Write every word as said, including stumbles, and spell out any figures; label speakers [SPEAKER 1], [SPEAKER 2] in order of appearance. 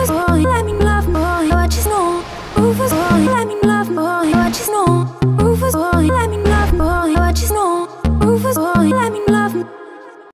[SPEAKER 1] Rufus boy, let me love boy. I just know Rufus boy.